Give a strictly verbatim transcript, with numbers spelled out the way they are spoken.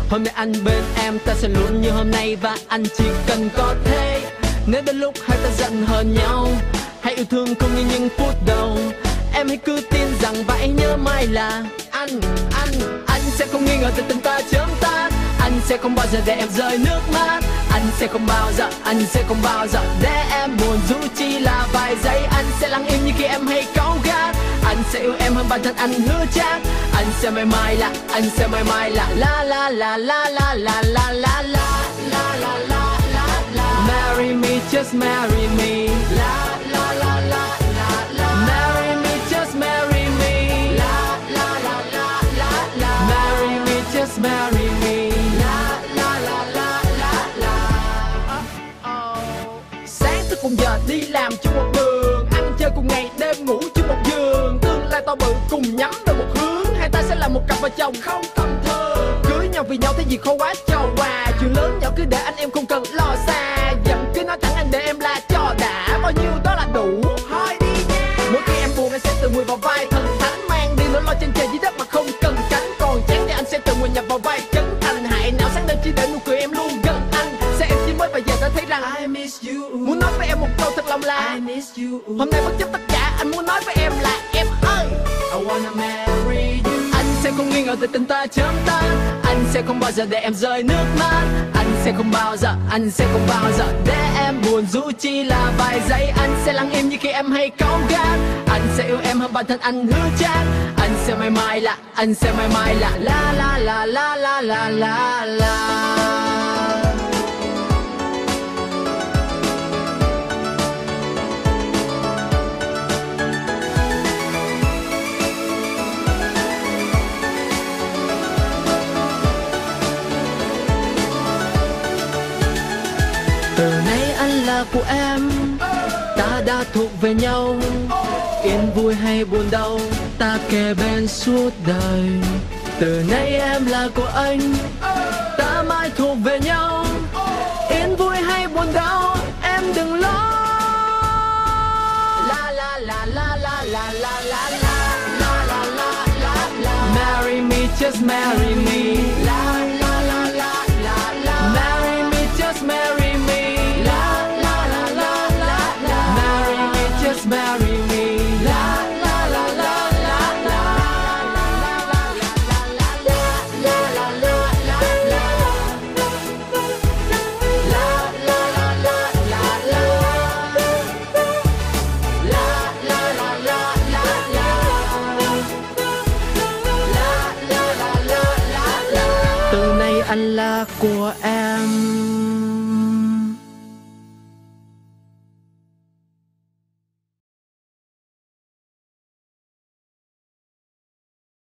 Hôm nay anh bên em, ta sẽ luôn như hôm nay. Và anh chỉ cần có thế. Nếu đến lúc hai ta giận hờn nhau, hãy yêu thương không như những phút đầu. Em hãy cứ tin rằng và hãy nhớ mãi là Anh, anh, anh sẽ không nghi ngờ từ tình ta chớm tan. Anh sẽ không bao giờ để em rơi nước mắt. Anh sẽ không bao giờ, anh sẽ không bao giờ để em buồn dù chỉ là vài giây. Anh sẽ lặng im như khi em hay cáu gắt. Anh sẽ yêu em hơn bản thân anh hứa chắc. Anh sẽ mãi mãi là, anh sẽ mãi mãi là la la la la la la la la la la la la la la. Marry me, just marry me. La la la la la la. Marry me, just marry me. La la la la la la. Marry me, just marry me. La la la la la la. Sáng thức cùng giờ đi làm chung một đường, ăn chơi cùng ngày đêm ngủ chung một giường. Tương lai to bự cùng nhắm vào một hướng, hai ta sẽ là một cặp vợ chồng không tầm thường. Cưới nhau vì nhau thế gì khó quá cho quà. Chuyện lớn nhỏ cứ để anh em không cần lo xa. Giận cứ nói thẳng anh để em la cho đã. Bao nhiêu đó là đủ, thôi đi nha. Mỗi khi em buồn anh sẽ tự nguyện vào vai thần thánh, mang đi nỗi lo trên trời dưới đất mà không cần cánh. Còn chán thì anh sẽ tự nguyện nhập vào vai chân thành. Hại nào sáng đêm chỉ để nụ cười em luôn gần anh. Sẽ em chỉ mới và giờ đã thấy rằng I miss you. Muốn nói với em một câu thật lòng là I miss you. Hôm nay bất chấp tất cả anh muốn nói với em là em ơi, I wanna marry you. Anh sẽ không nghi ngờ từ tình ta chớm tan. Anh sẽ không bao giờ để em rơi nước mắt. Anh sẽ không bao giờ, anh sẽ không bao giờ để em buồn dù chỉ là vài giây. Anh sẽ lặng im như khi em hay cáu gắt. Anh sẽ yêu em hơn bản thân anh hứa chắc. Anh sẽ mãi mãi là, anh sẽ mãi mãi là la la la la la la la la. Từ nay anh là của em, ta đã thuộc về nhau. Yên vui hay buồn đau, ta kề bên suốt đời. Từ nay em là của anh, ta mãi thuộc về nhau. Yên vui hay buồn đau, em đừng lo. La la la la la la la la la la la la la la. Marry me, just marry me. La la la la la la. Marry me, just marry me. Marry me, la la la la la la la la la la la la. Từ nay anh là của em.